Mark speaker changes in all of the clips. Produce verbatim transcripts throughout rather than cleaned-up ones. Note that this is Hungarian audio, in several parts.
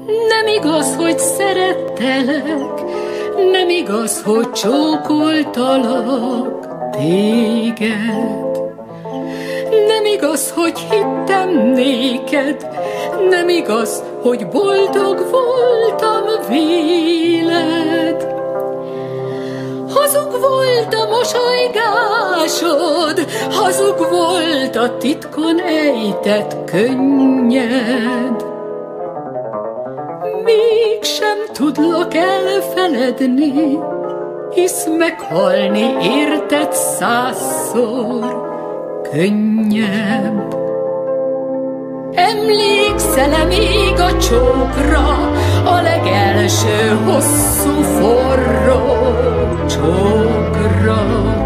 Speaker 1: Nem igaz, hogy szerettelek, nem igaz, hogy csókoltalak téged. Nem igaz, hogy hittem néked, nem igaz, hogy boldog voltam véled. Hazug volt a mosolygásod, hazug volt a titkon ejtett könnyed. Mégsem tudlak elfeledni, hisz meghalni érted százszor könnyebb. Emlékszel-e még a csókra, a legelső hosszú forró csókra?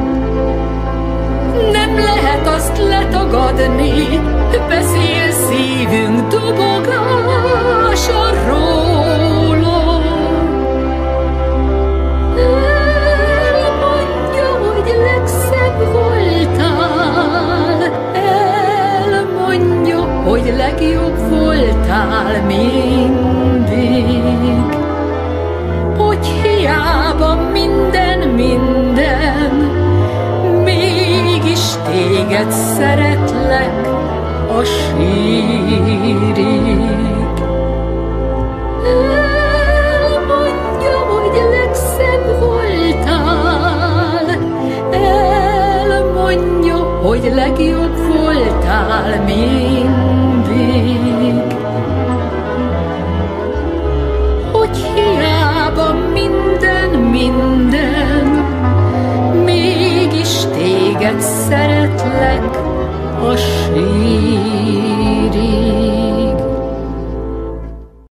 Speaker 1: Nem lehet azt letagadni, beszél szívünk dobogása róla. Elmondja, hogy legszebb voltál, elmondja, hogy legjobb voltál mindig, hogy hiába minden, minden, mégis téged szeretlek a sírig. Elmondja, hogy legszebb voltál, elmondja, hogy legjobb voltál mindig.